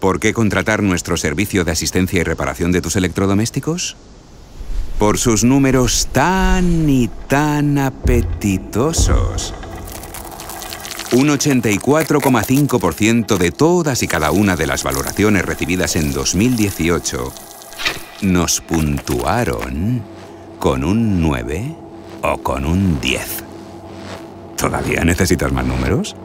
¿Por qué contratar nuestro servicio de asistencia y reparación de tus electrodomésticos? Por sus números tan y tan apetitosos. Un 84,5% de todas y cada una de las valoraciones recibidas en 2018 nos puntuaron con un 9 o con un 10. ¿Todavía necesitas más números?